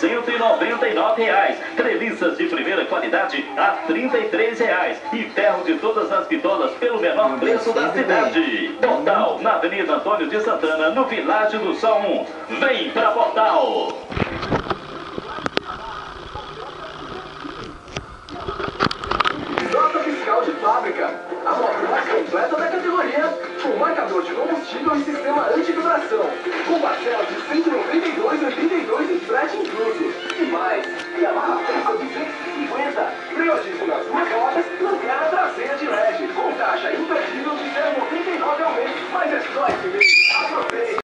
R$ 199. Treliças de primeira qualidade a R$ 33. E ferro de todas as bitolas pelo menor preço da cidade. Portal, na Avenida Antônio de Santana, no Világio do Sol 1. Vem pra Portal!